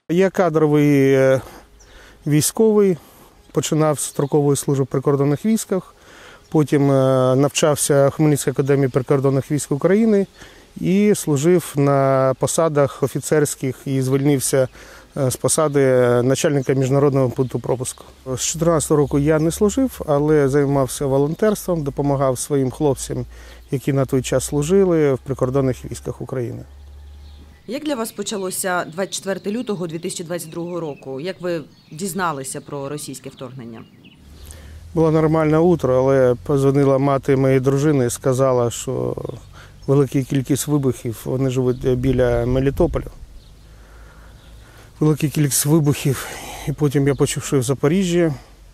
Я кадровий військовий, починав з строкової служби в прикордонних військах, потім навчався в Хмельницькій академії прикордонних військ України і служив на посадах офіцерських і звільнився з посади начальника міжнародного пункту пропуску. З 2014 року я не служив, але займався волонтерством, допомагав своїм хлопцям, які на той час служили в прикордонних військах України. Як для вас почалося 24 лютого 2022 року? Як ви дізналися про російське вторгнення? Було нормальне утро, але подзвонила мати моєї дружини і сказала, що велика кількість вибухів, вони живуть біля Мелітополя. Велика кількість вибухів, і потім я почув, що в Запоріжжі.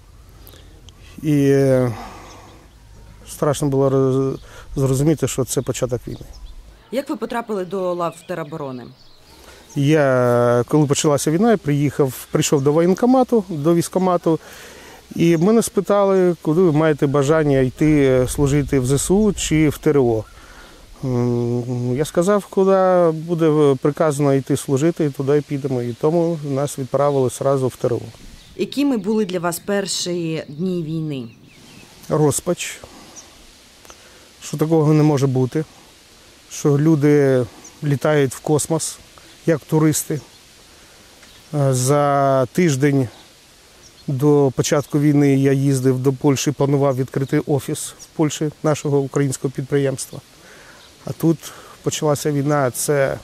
І страшно було зрозуміти, що це початок війни. Як ви потрапили до лав тероборони? Я, коли почалася війна, я прийшов до воєнкомату, до військкомату, і мене спитали, куди ви маєте бажання йти служити в ЗСУ чи в ТРО. Я сказав, куди буде приказано йти служити, туди і підемо. І тому нас відправили одразу в ТРО. Якими були для вас перші дні війни? Розпач, що такого не може бути, що люди літають в космос, як туристи. За тиждень до початку війни я їздив до Польщі, планував відкрити офіс в Польщі нашого українського підприємства. А тут почалася війна, це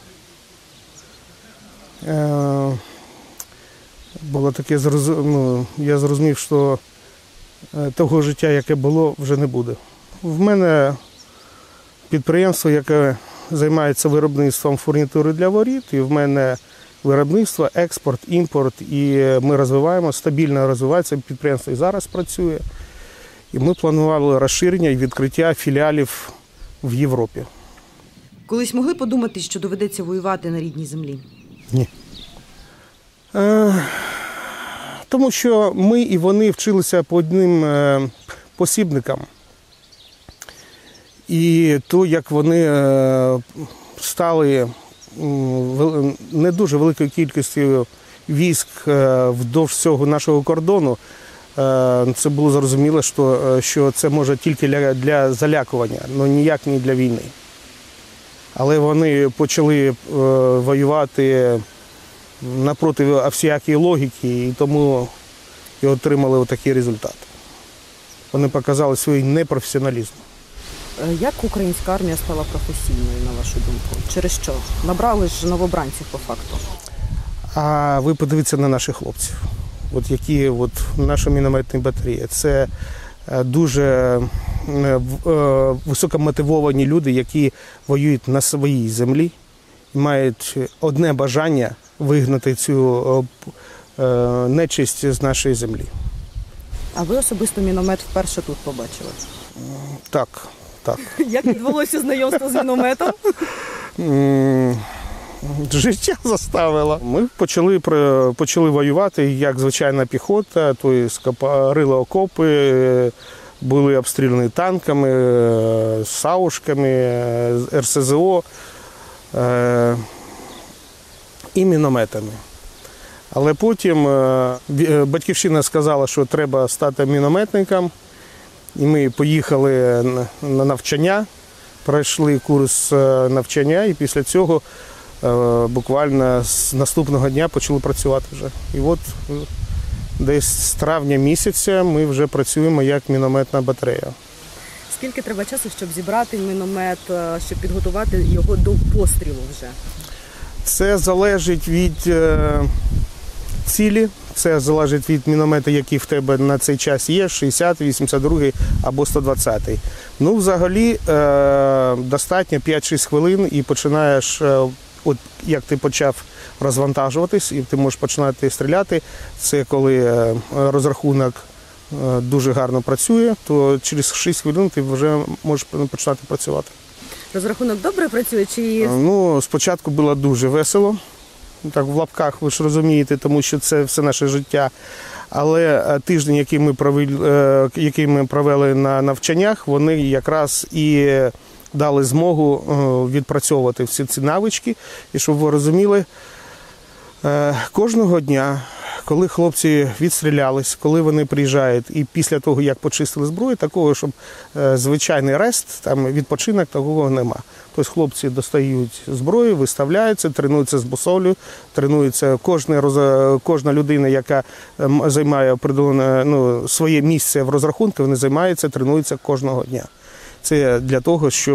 було таке, я зрозумів, що того життя, яке було, вже не буде. В мене підприємство, яке займається виробництвом фурнітури для воріт, і в мене виробництво, експорт, імпорт, і ми розвиваємо, стабільно розвивається підприємство і зараз працює. І ми планували розширення і відкриття філіалів в Європі. Колись могли подумати, що доведеться воювати на рідній землі? Ні. Тому що ми і вони вчилися по одним посібникам. І то, як вони стали не дуже великою кількістю військ вдовж всього нашого кордону, це було зрозуміло, що це може тільки для залякування, але ніяк не для війни. Але вони почали воювати напроти всіякої логіки, і тому і отримали такий результат. Вони показали свій непрофесіоналізм. Як українська армія стала професійною, на вашу думку? Через що? Набрали ж новобранців по факту. А ви подивіться на наших хлопців, які наша мінометна батарея. Це дуже високомотивовані люди, які воюють на своїй землі, мають одне бажання вигнати цю нечисть з нашої землі. А ви особисто міномет вперше тут побачили? Так. Як відбулося знайомство з мінометом? Життя заставило. Ми почали воювати, як звичайна піхота, тобто рили окопи, були обстріляні танками, саушками, РСЗО і мінометами. Але потім батьківщина сказала, що треба стати мінометником. І ми поїхали на навчання, пройшли курс навчання і після цього буквально з наступного дня почали працювати вже. І от десь з травня місяця ми вже працюємо як мінометна батарея. Скільки треба часу, щоб зібрати міномет, щоб підготувати його до пострілу вже? Це залежить від цілі, це залежить від міномета, який в тебе на цей час є, 60, 82 або 120. Ну, взагалі, достатньо 5-6 хвилин і починаєш, як ти почав розвантажуватись, і ти можеш починати стріляти. Це коли розрахунок дуже гарно працює, то через 6 хвилин ти вже можеш починати працювати. Розрахунок добре працює? Чи... Ну, спочатку було дуже весело. Так, в лапках, ви ж розумієте, тому що це все наше життя. Але тиждень, який ми провели на навчаннях, вони якраз і дали змогу відпрацьовувати всі ці навички. І щоб ви розуміли, Кожного дня, коли хлопці відстрілялись, коли вони приїжджають, і після того, як почистили зброю, такого, щоб звичайний рест, там відпочинок, такого нема. Тобто хлопці достають зброю, виставляються, тренуються з бусолю, тренуються кожна людина, яка займає своє місце в розрахунку, вони займаються, тренуються кожного дня. Це для того, щоб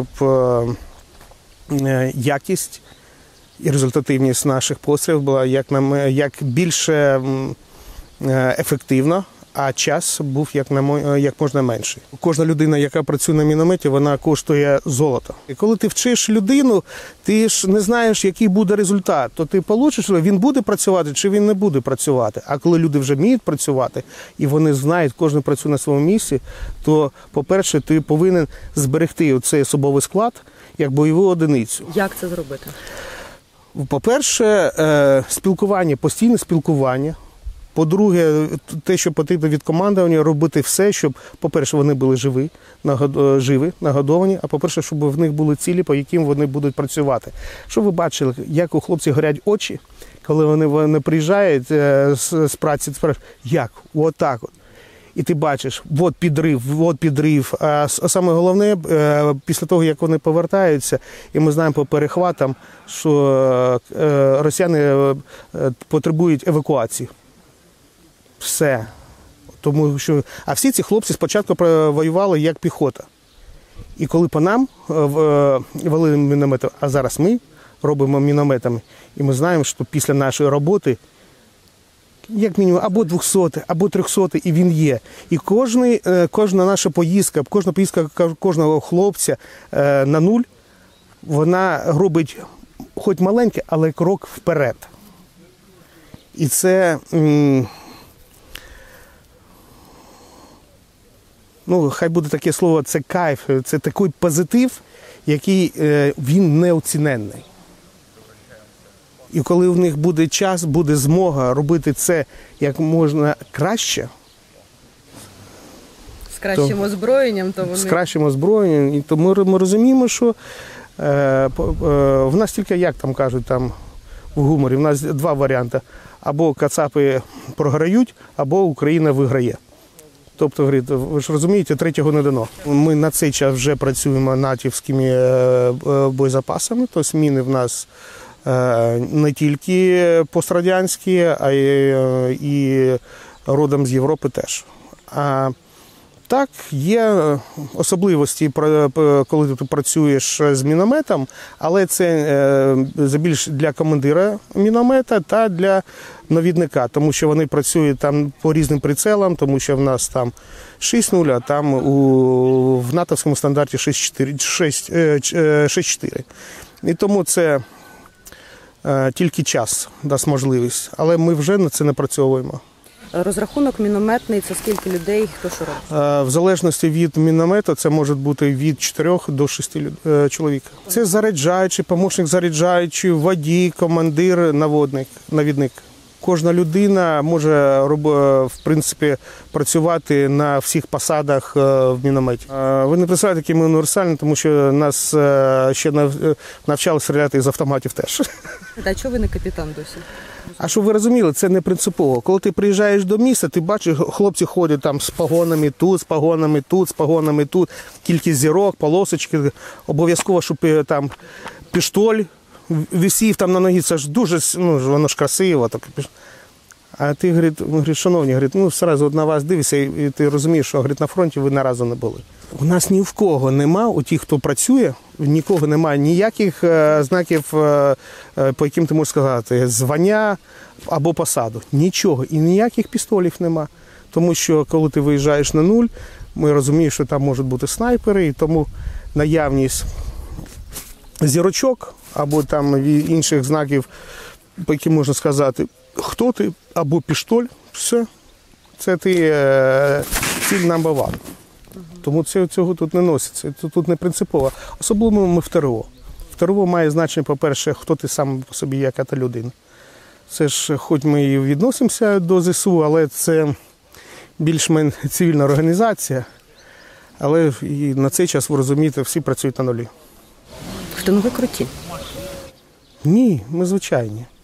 якість і результативність наших пострілів була як більше ефективна, а час був як можна менший. Кожна людина, яка працює на мінометі, вона коштує золото. І коли ти вчиш людину, ти ж не знаєш, який буде результат. То ти получиш, він буде працювати чи він не буде працювати. А коли люди вже вміють працювати, і вони знають, кожен працює на своєму місці, то, по-перше, ти повинен зберегти цей особовий склад як бойову одиницю. Як це зробити? По-перше, спілкування, постійне спілкування. По-друге, те, що потрібно від командування, робити все, щоб, по-перше, вони були живі, нагодовані, а по-перше, щоб в них були цілі, по яким вони будуть працювати. Щоб ви бачили, як у хлопців горять очі, коли вони приїжджають з праці, як? Отак от. І ти бачиш, от підрив. А саме головне, після того, як вони повертаються, і ми знаємо по перехватам, що росіяни потребують евакуації. Все. А всі ці хлопці спочатку воювали як піхота. І коли по нам валили міномети, а зараз ми робимо мінометами, і ми знаємо, що після нашої роботи як мінімум або 200, або 300, і він є. І кожна наша поїздка, кожна поїздка кожного хлопця на нуль, вона робить хоч маленький, але крок вперед. І це, хай буде таке слово, це кайф, це такий позитив, який він неоціненний. І коли в них буде час, буде змога робити це як можна краще. З кращим озброєнням, то вони... З кращим озброєнням. І то ми розуміємо, що в нас тільки, як там кажуть там в гуморі, в нас два варіанти. Або кацапи програють, або Україна виграє. Тобто, ви ж розумієте, третього не дано. Ми на цей час вже працюємо натівськими боєзапасами, тобто міни в нас не тільки пострадянські, а і родом з Європи теж. А так, є особливості, коли ти працюєш з мінометом, але це більш для командира міномета та для навідника, тому що вони працюють там по різним прицелам, тому що в нас там 6.0, а там в натовському стандарті 6.4. І тому це тільки час дасть можливість, але ми вже на це напрацьовуємо. Розрахунок мінометний – це скільки людей, хто що робить? В залежності від міномета це може бути від 4 до 6 чоловік. Це заряджаючий, помічник заряджаючий, водій, командир, навідник. Кожна людина може, в принципі, працювати на всіх посадах в мінометі. Ви не представляєте, які ми універсальні, тому що нас ще навчали стріляти з автоматів теж. А чого ви не капітан досі? А щоб ви розуміли, це не принципово. Коли ти приїжджаєш до міста, ти бачиш, хлопці ходять там з погонами тут, з погонами тут, з погонами тут, кількість зірок, полосочки. Обов'язково, щоб там піштоль висів там на ногі, це ж дуже, воно ж красиво. Так. А ти, говорить, шановні, одразу на вас дивишся, і ти розумієш, що, на фронті ви ні разу не були. У нас ні в кого нема, у тих, хто працює, нікого немає ніяких знаків, по яким ти можеш сказати, звання або посаду. Нічого. І ніяких пістолів нема. Тому що, коли ти виїжджаєш на нуль, ми розуміємо, що там можуть бути снайпери, і тому наявність зірочок або там інших знаків, по яким можна сказати, хто ти, або пістоль, все. Це ти ціль number one. Тому цього тут не носиться, тут не принципово. Особливо ми в ТРО. В ТРО має значення, по-перше, хто ти сам по собі, яка та людина. Це ж, хоч ми і відносимося до ЗСУ, але це більш-менш цивільна організація. Але і на цей час, ви розумієте, всі працюють на нулі. Ви круті? Ні, ми звичайні.